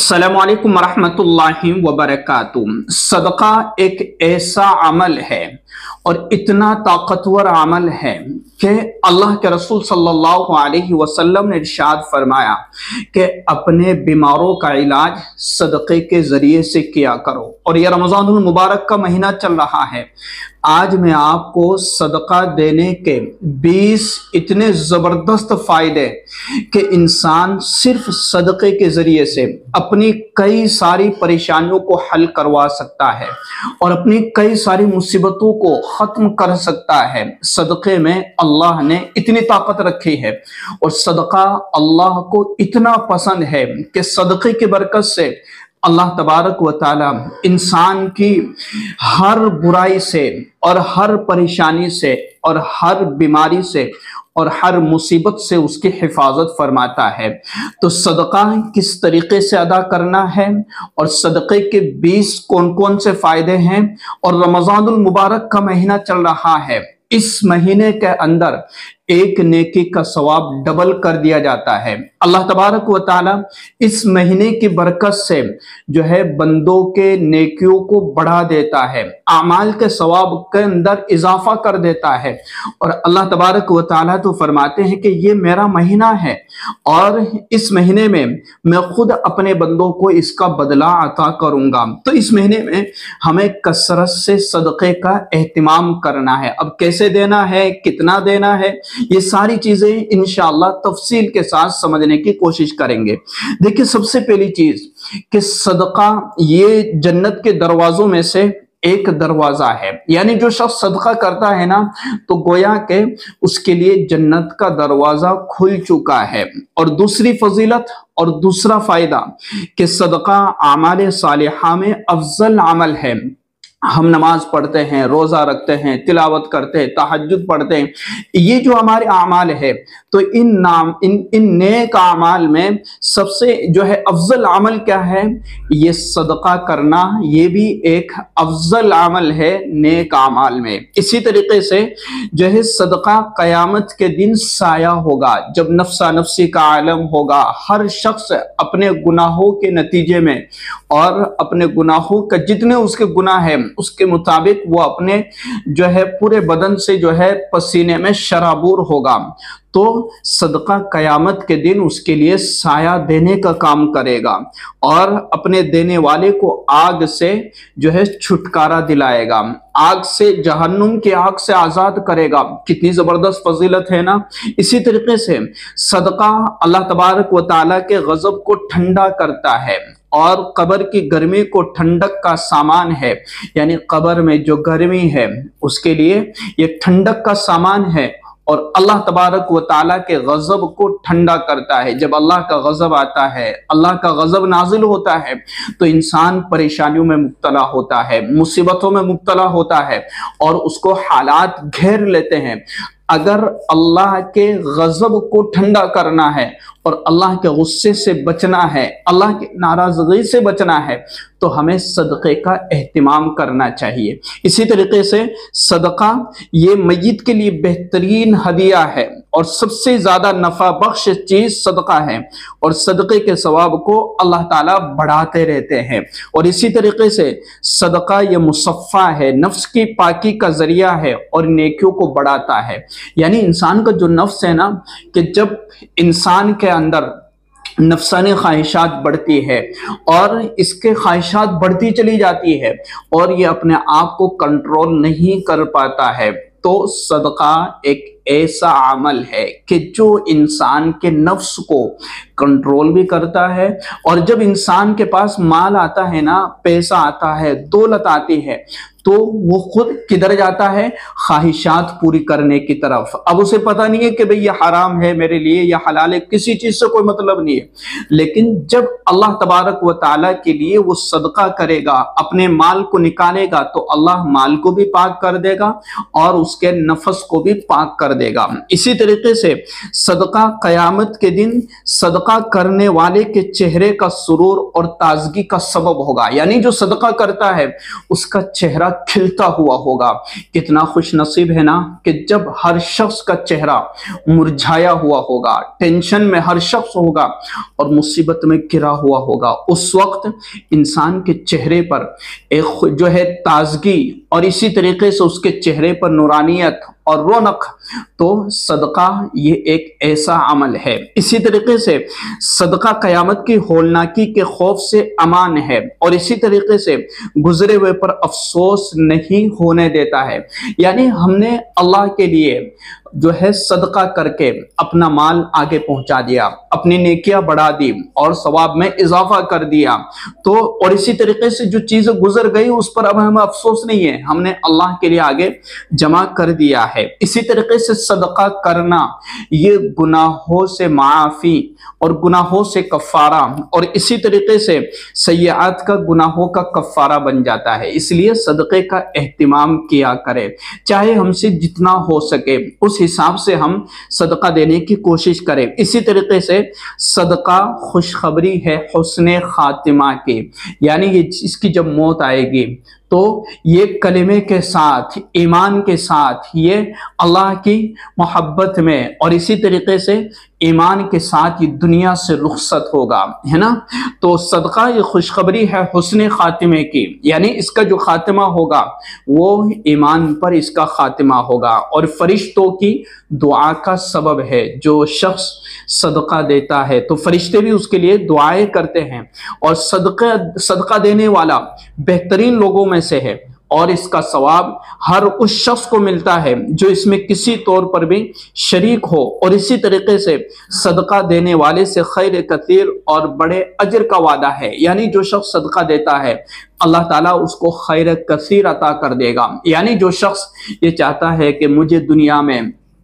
अस्सलामु अलैकुम वरहमतुल्लाहि वबरकातुहू। सदका एक ऐसा अमल है और इतना ताकतवर अमल है कि अल्लाह के रसूल सल्लल्लाहु अलैहि वसल्लम ने इरशाद फरमाया कि अपने बीमारों का इलाज सदक़े के ज़रिए से किया करो। और यह रमज़ानुल मुबारक का महीना चल रहा है। आज मैं आपको सदका देने के 20 इतने ज़बरदस्त फ़ायदे कि इंसान सिर्फ सदक़े के ज़रिए से अपनी कई सारी परेशानियों को हल करवा सकता है और अपनी कई सारी मुसीबतों को ख़त्म कर सकता है। सदक़े में अल्लाह ने इतनी ताकत रखी है और सदका अल्लाह को इतना पसंद है कि सदक़े की बरकत से अल्लाह तबारक व ताला इंसान की हर बुराई से और हर परेशानी से और हर बीमारी से और हर मुसीबत से उसकी हिफाजत फरमाता है। तो सदका किस तरीके से अदा करना है और सदक़े के 20 कौन कौन से फ़ायदे हैं, और रमज़ानुल मुबारक का महीना चल रहा है। इस महीने के अंदर एक नेकी का सवाब डबल कर दिया जाता है। अल्लाह तबारक व ताला इस महीने की बरकत से जो है बंदों के नेकियों को बढ़ा देता है, आमाल के सवाब के अंदर इजाफा कर देता है। और अल्लाह तबारक व ताला तो फरमाते हैं कि ये मेरा महीना है और इस महीने में मैं खुद अपने बंदों को इसका बदला अता करूंगा। तो इस महीने में हमें कसरत से सदक़े का एहतिमाम करना है। अब कैसे देना है, कितना देना है, ये सारी चीजें इंशाअल्लाह तफसील के साथ समझने की कोशिश करेंगे। देखिए, सबसे पहली चीज कि सदका ये जन्नत के दरवाजों में से एक दरवाजा है। यानी जो शख्स सदका करता है ना, तो गोया के उसके लिए जन्नत का दरवाजा खुल चुका है। और दूसरी फजीलत और दूसरा फायदा कि सदका आमाल सालिहा में अफजल अमल है। हम नमाज पढ़ते हैं, रोज़ा रखते हैं, तिलावत करते हैं, तहज्जुद पढ़ते हैं, ये जो हमारे आमाल है, तो इन नेक आमाल में सबसे जो है अफजल अमल क्या है? ये सदका करना, ये भी एक अफजल अमल है नेक आमाल में। इसी तरीके से जो है सदका क़यामत के दिन साया होगा। जब नफ्सा नफ्सी का आलम होगा, हर शख्स अपने गुनाहों के नतीजे में और अपने गुनाहों का जितने उसके गुनाह है उसके मुताबिक वो अपने जो है पूरे बदन से जो है पसीने में शराबूर होगा। तो सदका क़यामत के दिन उसके लिए साया देने का काम करेगा और अपने देने वाले को आग से जो है छुटकारा दिलाएगा, आग से, जहन्नुम की आग से आज़ाद करेगा। कितनी ज़बरदस्त फजीलत है ना। इसी तरीके से सदका अल्लाह तबारक व ताला के गज़ब को ठंडा करता है और कब्र की गर्मी को ठंडक का सामान है। यानी कब्र में जो गर्मी है उसके लिए ये ठंडक का सामान है और अल्लाह तबारक व ताला के गज़ब को ठंडा करता है। जब अल्लाह का गज़ब आता है, अल्लाह का गज़ब नाजिल होता है, तो इंसान परेशानियों में मुब्तला होता है, मुसीबतों में मुब्तला होता है और उसको हालात घेर लेते हैं। अगर अल्लाह के गज़ब को ठंडा करना है और अल्लाह के गुस्से से बचना है, अल्लाह की नाराज़गी से बचना है, तो हमें सदक़े का एहतिमाम करना चाहिए। इसी तरीके से सदका ये मय्यत के लिए बेहतरीन हदिया है और सबसे ज़्यादा नफ़ा बख्श चीज़ सदका है और सदक़े के सवाब को अल्लाह ताला बढ़ाते रहते हैं। और इसी तरीके से सदका ये मुसफ़ा है, नफ्स की पाकी का ज़रिया है और नेकियों को बढ़ाता है। यानी इंसान का जो नफ्स है ना, कि जब इंसान के अंदर नफसानी ख्वाहिशात बढ़ती है और इसके ख्वाहिशात बढ़ती चली जाती है और ये अपने आप को कंट्रोल नहीं कर पाता है, तो सदका एक ऐसा अमल है कि जो इंसान के नफ्स को कंट्रोल भी करता है। और जब इंसान के पास माल आता है ना, पैसा आता है, दौलत आती है, तो वो खुद किधर जाता है? ख्वाहिशात पूरी करने की तरफ। अब उसे पता नहीं है कि भाई ये हराम है मेरे लिए या हलाल है, किसी चीज से कोई मतलब नहीं है। लेकिन जब अल्लाह तबारक व ताला के लिए वो सदका करेगा, अपने माल को निकालेगा, तो अल्लाह माल को भी पाक कर देगा और उसके नफस को भी पाक कर देगा। इसी तरीके से सदका क़यामत के दिन सदका करने वाले के चेहरे का सुरूर और ताजगी का सबब होगा। यानी जो सदका करता है उसका चेहरा کھلتا ہوا ہوگا۔ کتنا خوش نصیب ہے نا کہ جب ہر شخص کا چہرہ مرجھایا ہوا ہوگا، ٹینشن میں ہر شخص ہوگا اور مصیبت میں گھرا ہوا ہوگا، اس وقت انسان کے چہرے پر ایک جو ہے تازگی اور اسی طریقے سے اس کے چہرے پر نورانیت اور رونق، تو صدقہ یہ ایک ایسا عمل ہے۔ اسی طریقے سے صدقہ قیامت کی ہولناکی کے خوف سے امان ہے، اور اسی طریقے سے گزرے ہوئے پر افسوس نہیں ہونے دیتا ہے۔ یعنی ہم نے اللہ کے لیے جو ہے صدقہ کر کے اپنا مال آگے پہنچا دیا، اپنی نیکیاں بڑھا دی اور ثواب میں اضافہ کر دیا، تو اور اسی طریقے سے جو چیزیں گزر گئی اس پر اب ہمیں افسوس نہیں ہے، ہم نے اللہ کے لیے آگے جمع کر دیا ہے۔ اسی طریقے سے صدقہ کرنا یہ گناہوں سے معافی اور گناہوں سے کفارہ اور اسی طریقے سے سیئات کا گناہوں کا کفارہ بن جاتا ہے۔ اس لیے صدقے کا اہتمام کیا کرے، چاہے ہم سے جتنا ہو سکے اس حساب سے ہم صدقہ دینے کی کوشش کریں۔ اسی طریقے سے صدقہ خوشخبری ہے حسن خاتمہ کی، یعنی اس کی جب موت آئے گی تو یہ کلمے کے ساتھ، ایمان کے ساتھ، یہ اللہ کی محبت میں اور اسی طریقے سے ایمان کے ساتھ یہ دنیا سے رخصت ہوگا، ہے نا۔ تو صدقہ یہ خوشخبری ہے حسن خاتمے کی، یعنی اس کا جو خاتمہ ہوگا وہ ایمان پر اس کا خاتمہ ہوگا اور فرشتوں کی دعا کا سبب ہے۔ جو شخص صدقہ دیتا ہے تو فرشتے بھی اس کے لیے دعائیں کرتے ہیں، اور صدقہ دینے والا بہترین لوگوں میں سے ہے، اور اس کا ثواب ہر اس شخص کو ملتا ہے جو اس میں کسی طور پر بھی شریک ہو، اور اسی طریقے سے صدقہ دینے والے سے خیر کثیر اور بڑے اجر کا وعدہ ہے۔ یعنی جو شخص صدقہ دیتا ہے اللہ تعالیٰ اس کو خیر کثیر عطا کر دے گا۔ یعنی جو شخص یہ چاہتا ہے کہ مجھے دنیا میں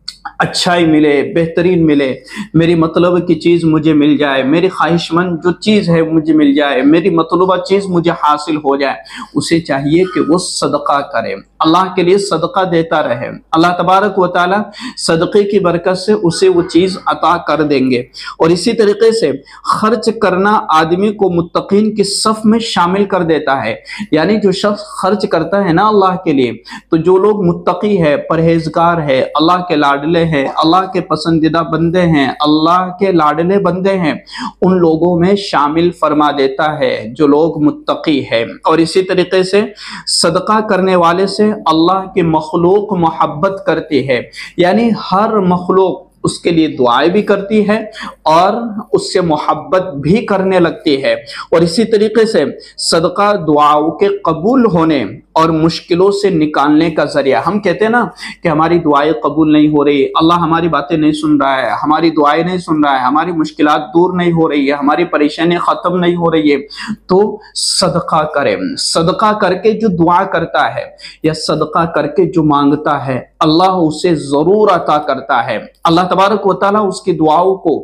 اچھائی ملے، بہترین ملے، میری مطلب کی چیز مجھے مل جائے، میری خواہش مند جو چیز ہے مجھے مل جائے، میری مطلوبہ چیز مجھے حاصل ہو جائے، اسے چاہیے کہ وہ صدقہ کرے، اللہ کے لیے صدقہ دیتا رہے۔ اللہ تبارک و تعالی صدقے کی برکت سے اسے وہ چیز عطا کر دیں گے۔ اور اسی طریقے سے خرچ کرنا آدمی کو متقین کی صف میں شامل کر دیتا ہے۔ یعنی جو شخص خرچ کرتا ہے نا اللہ کے لیے، تو جو لوگ متقی ہے، پرہیزگار ہے، اللہ کے لاڈلے ہیں، اللہ کے پسندیدہ بندے ہیں، اللہ کے لاڈلے بندے ہیں، ان لوگوں میں شامل فرما دیتا ہے جو لوگ متقی ہیں۔ اور اسی طریقے سے صدقہ کرنے والے سے اللہ کی مخلوق محبت کرتی ہے، یعنی ہر مخلوق اس کے لیے دعائیں بھی کرتی ہے اور اس سے محبت بھی کرنے لگتی ہے۔ اور اسی طریقے سے صدقہ دعاؤں کے قبول ہونے اور مشکلوں سے نکالنے کا ذریعہ۔ ہم کہتے ہیں نا کہ ہماری دعائیں قبول نہیں ہو رہی، اللہ ہماری باتیں نہیں سن رہا ہے، ہماری دعائیں نہیں سن رہا ہے، ہماری مشکلات دور نہیں ہو رہی ہے، ہماری پریشانی ختم نہیں ہو رہی ہے، تو صدقہ کریں۔ صدقہ کر کے جو دعا کرتا ہے یا صدقہ کر کے جو مانگتا ہے اللہ اسے ضرور عطا کرتا ہے۔ اللہ تبارک و تعالیٰ اس کی دعاؤں کو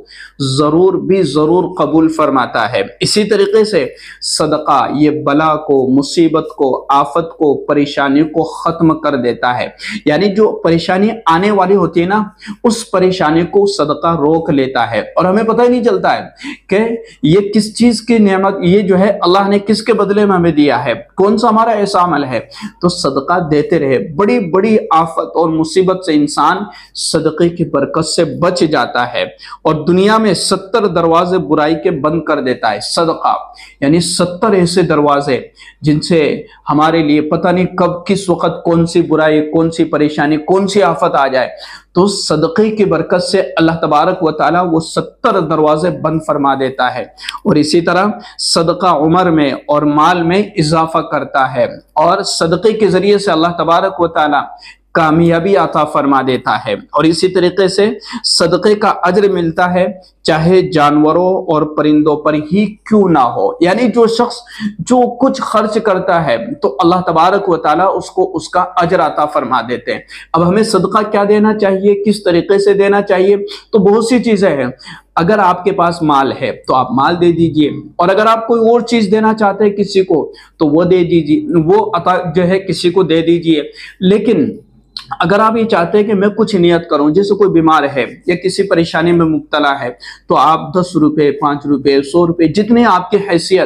ضرور قبول فرماتا ہے۔ اسی طریقے سے صدقہ یہ بلا کو، مصیبت کو، آفت کو، پریشانی کو ختم کر دیتا ہے۔ یعنی جو پریشانی آنے والی ہوتی ہے نا، اس پریشانی کو صدقہ روک لیتا ہے، اور ہمیں پتہ ہی نہیں چلتا ہے کہ یہ کس چیز کی نعمت، یہ جو ہے اللہ نے کس کے بدلے میں ہمیں دیا ہے، کون سا ہمارا ایسا عمل ہے۔ تو صدقہ دیتے رہے، بڑی بڑی آفت اور مصیبت سے انسان صدقے کی برکت سے بچ جاتا ہے، اور دنیا میں 70 دروازے برائی کے بند کر دیتا ہے صدقہ۔ یعنی 70 ایسے دروازے جن سے ہمارے لیے پتہ نہیں کب کس وقت کون سی برائی، کون سی پریشانی، کون سی آفت آ جائے، تو صدقے کی برکت سے اللہ تبارک و تعالیٰ وہ 70 دروازے بند فرما دیتا ہے۔ اور اسی طرح صدقہ عمر میں اور مال میں اضافہ کرتا ہے، اور صدقے کے ذریعے سے اللہ تبارک و تعالیٰ کامیابی عطا فرما دیتا ہے۔ اور اسی طریقے سے صدقے کا اجر ملتا ہے چاہے جانوروں اور پرندوں پر ہی کیوں نہ ہو۔ یعنی جو شخص جو کچھ خرچ کرتا ہے تو اللہ تبارک و تعالیٰ اس کو اس کا اجر عطا فرما دیتے ہیں۔ اب ہمیں صدقہ کیا دینا چاہیے، کس طریقے سے دینا چاہیے، تو بہت سی چیزیں ہیں۔ اگر آپ کے پاس مال ہے تو آپ مال دے دیجئے، اور اگر آپ کوئی اور چیز دینا چاہتے ہیں کسی کو تو وہ دے دیجئے، وہ عطا جو ہے کسی کو دے دیجئے۔ لیکن اگر آپ یہ چاہتے ہیں کہ میں کچھ نیت کروں، جیسے کوئی بیمار ہے یا کسی پریشانی میں مبتلا ہے، تو آپ 10 روپے، 5 روپے، 100 روپے، جتنے آپ کی حیثیت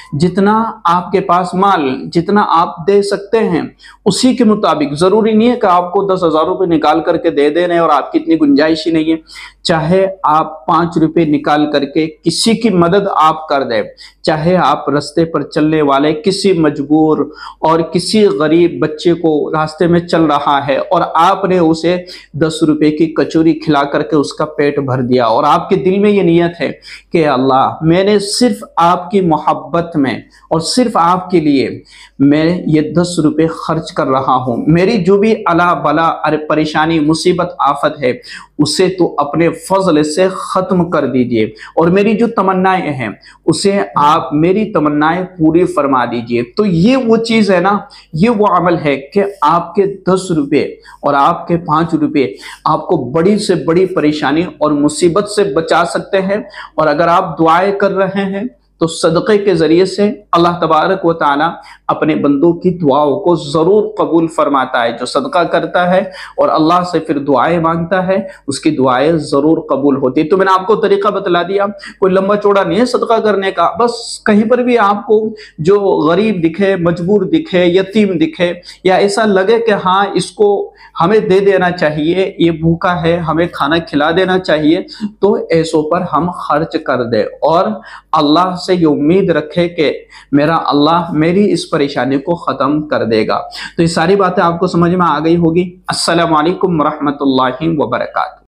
जितना आपके पास माल, जितना आप दे सकते हैं उसी के मुताबिक। जरूरी नहीं है कि आपको 10,000 रुपये निकाल करके दे देने और आपकी इतनी गुंजाइश ही नहीं है। चाहे आप 5 रुपये निकाल करके किसी की मदद आप कर दें, चाहे आप रास्ते पर चलने वाले किसी मजबूर और किसी गरीब बच्चे को रास्ते में चल रहा है और आपने उसे 10 रुपए की कचौरी खिला करके उसका पेट भर दिया, और आपके दिल में ये नियत है कि अल्लाह मैंने सिर्फ आपकी मोहब्बत में और सिर्फ आपके लिए मैं ये 10 रुपए खर्च कर रहा हूँ, मेरी जो भी अला बला परेशानी मुसीबत आफत है उसे तो अपने फजल से खत्म कर दीजिए, और मेरी जो तमन्नाएं हैं उसे आप मेरी तमन्नाएं पूरी फरमा दीजिए। तो ये वो चीज है ना, ये वो अमल है कि आपके 10 रुपए और आपके 5 रुपए आपको बड़ी से बड़ी परेशानी और मुसीबत से बचा सकते हैं। और अगर आप दुआएं कर रहे हैं तो सदक़े के जरिए से अल्लाह तबारक व तआला अपने बंदों की दुआओं को जरूर कबूल फरमाता है। जो सदका करता है और अल्लाह से फिर दुआएं मांगता है उसकी दुआएं जरूर कबूल होती है। तो मैंने आपको तरीका बतला दिया, कोई लंबा चौड़ा नहीं है सदका करने का। बस कहीं पर भी आपको जो गरीब दिखे, मजबूर दिखे, यतीम दिखे, या ऐसा लगे कि हाँ इसको हमें दे देना चाहिए, ये भूखा है हमें खाना खिला देना चाहिए, तो ऐसों पर हम खर्च कर दे और अल्लाह से ये उम्मीद रखे कि मेरा अल्लाह मेरी इस परेशानी को खत्म कर देगा। तो ये सारी बातें आपको समझ में आ गई होगी। अस्सलामु अलैकुम रहमतुल्लाहि व बरकातहू।